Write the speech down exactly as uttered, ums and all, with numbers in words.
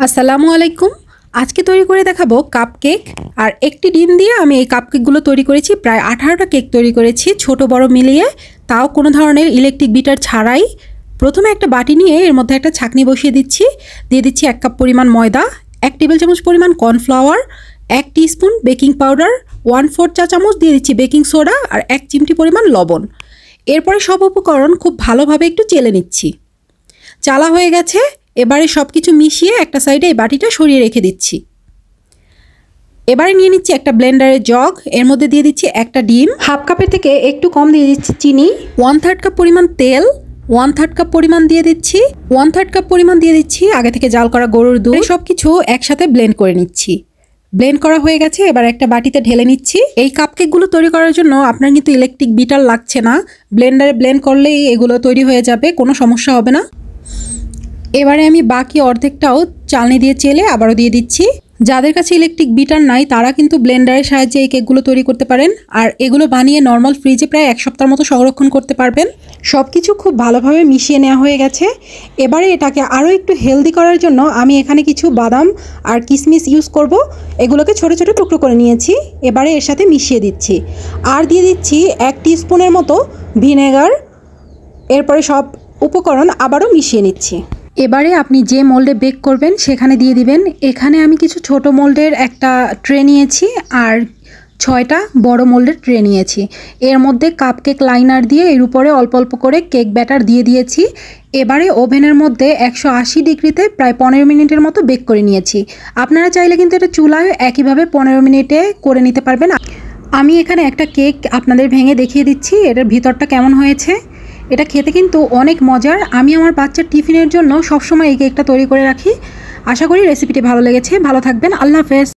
আসসালামু আলাইকুম। আজকে তৈরি করে দেখাবো কাপ কেক। আর একটি ডিম দিয়ে আমি এই কাপ কেকগুলো তৈরি করেছি। প্রায় আঠারোটা কেক তৈরি করেছি, ছোট বড় মিলিয়ে, তাও কোনো ধরনের ইলেকট্রিক বিটার ছাড়াই। প্রথমে একটা বাটি নিয়ে এর মধ্যে একটা ছাঁকনি বসিয়ে দিচ্ছি। দিয়ে দিচ্ছি এক কাপ পরিমাণ ময়দা, এক টেবিল চামচ পরিমাণ কর্নফ্লাওয়ার, এক teaspoon baking powder, one four চা চামচ দিয়ে দিচ্ছি বেকিং সোডা আর এক চিমটি পরিমাণ লবণ। এরপরে সব উপকরণ খুব ভালোভাবে একটু চেলে নিচ্ছি। চালা হয়ে গেছে। এবারে সব কিছু মিশিয়ে একটা সাইডে এই বাটিটা সরিয়ে রেখে দিচ্ছি। এবারে নিয়ে নিচ্ছি একটা ব্লেন্ডারের জগ, এর মধ্যে দিয়ে দিচ্ছি একটা ডিম, হাফ কাপের থেকে একটু কম দিয়ে দিচ্ছি চিনি, ওয়ান থার্ড কাপ পরিমাণ তেল, ওয়ান থার্ড কাপ পরিমাণ দিয়ে দিচ্ছি ওয়ান থার্ড কাপ পরিমাণ দিয়ে দিচ্ছি আগে থেকে জাল করা গরুর দুধ। সব কিছু একসাথে ব্লেন্ড করে নিচ্ছি। ব্লেন্ড করা হয়ে গেছে, এবার একটা বাটিতে ঢেলে নিচ্ছি। এই কাপকেকগুলো তৈরি করার জন্য আপনার কিন্তু ইলেকট্রিক বিটার লাগছে না, ব্লেন্ডারে ব্লেন্ড করলেই এগুলো তৈরি হয়ে যাবে, কোনো সমস্যা হবে না। এবারে আমি বাকি অর্ধেকটাও চালনি দিয়ে চেলে আবারও দিয়ে দিচ্ছি। যাদের কাছে ইলেকট্রিক বিটার নাই তারা কিন্তু ব্লেন্ডারের সাহায্যে এই কেকগুলো তৈরি করতে পারেন। আর এগুলো বানিয়ে নর্মাল ফ্রিজে প্রায় এক সপ্তাহের মতো সংরক্ষণ করতে পারবেন। সব কিছু খুব ভালোভাবে মিশিয়ে নেওয়া হয়ে গেছে। এবারে এটাকে আরও একটু হেলদি করার জন্য আমি এখানে কিছু বাদাম আর কিশমিশ ইউজ করব। এগুলোকে ছোটো ছোটো টুকরো করে নিয়েছি। এবারে এর সাথে মিশিয়ে দিচ্ছি আর দিয়ে দিচ্ছি এক টিস্পুনের মতো ভিনেগার। এরপরে সব উপকরণ আবারও মিশিয়ে নিচ্ছি। এবারে আপনি যে মোল্ডে বেক করবেন সেখানে দিয়ে দিবেন। এখানে আমি কিছু ছোট মোল্ডের একটা ট্রে নিয়েছি আর ছয়টা বড় মোল্ডের ট্রে নিয়েছি। এর মধ্যে কাপকেক লাইনার দিয়ে এর উপরে অল্প অল্প করে কেক ব্যাটার দিয়ে দিয়েছি। এবারে ওভেনের মধ্যে একশো আশি ডিগ্রিতে প্রায় পনেরো মিনিটের মতো বেক করে নিয়েছি। আপনারা চাইলে কিন্তু এটা চুলায় একইভাবে পনেরো মিনিটে করে নিতে পারবেন। আমি এখানে একটা কেক আপনাদের ভেঙে দেখিয়ে দিচ্ছি এটার ভিতরটা কেমন হয়েছে। এটা খেতে কিন্তু অনেক মজার। আমি আমার বাচ্চার টিফিনের জন্য সবসময় এই কেকটা তৈরি করে রাখি। আশা করি রেসিপিটি ভালো লেগেছে। ভালো থাকবেন। আল্লাহ হাফেজ।